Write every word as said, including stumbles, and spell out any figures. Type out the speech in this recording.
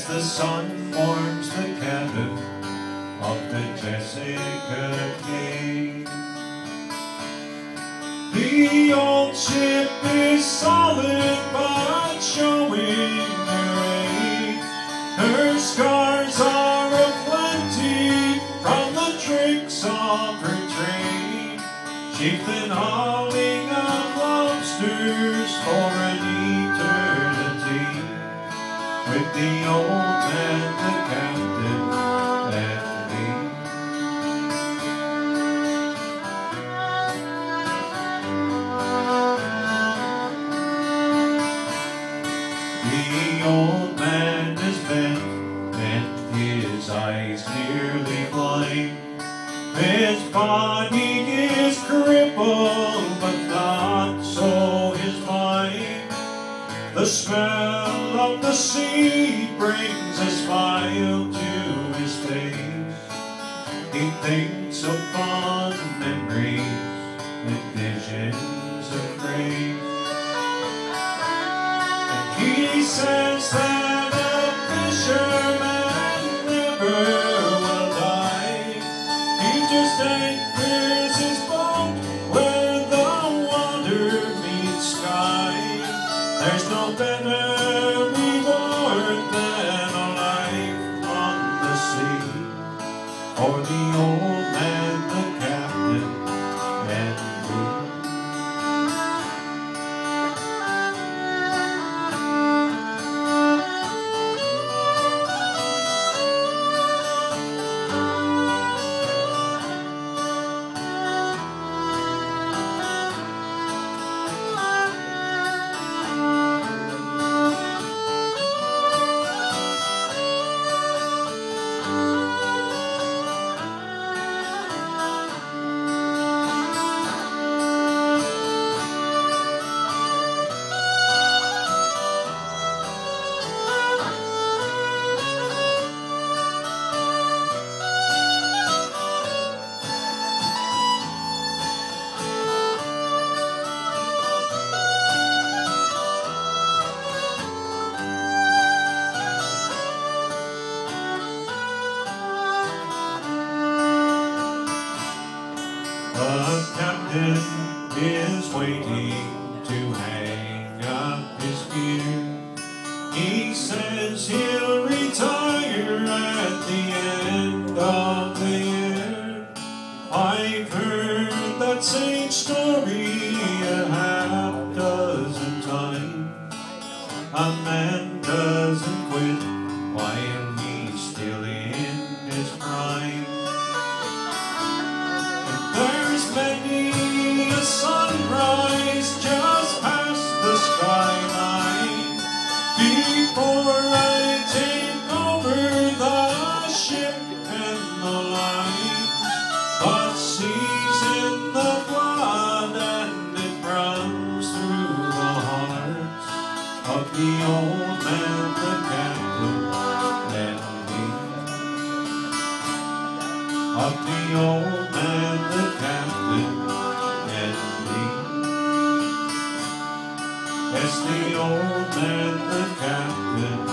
as the sun forms the cabin of the Jessica King. The old ship is solid but showing her age. Her scars are aplenty from the tricks of her trade. She's been hauling up lobsters for an eternity, with the old man, the captain, and me. The old man is bent and his eyes nearly blind. His body is crippled, but not so his mind. The smell of the sea brings a smile to his face. He thinks of fond memories and visions of grace. And he says that a fisherman never will die. He just anchors his boat where the water meets sky. There's no better reward than a life on the sea, for the old man, the captain, and me. The captain is waiting to hang up his gear. He says he'll retire at the end of the year. I've heard that same story a half dozen times. A man doesn't quit while he's still in his prime. There's many a sunrise just past the skyline before I take over the ship and the lines. But seas in the blood, and it runs through the hearts of the old man, the captain, and me. Of the old man, the captain, and me. Yes, the old man, the captain,